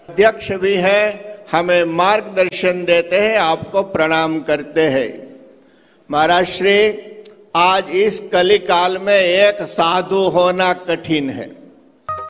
अध्यक्ष भी है, हमें मार्गदर्शन देते हैं, आपको प्रणाम करते हैं। महाराज श्री, आज इस कलिकाल में एक साधु होना कठिन है।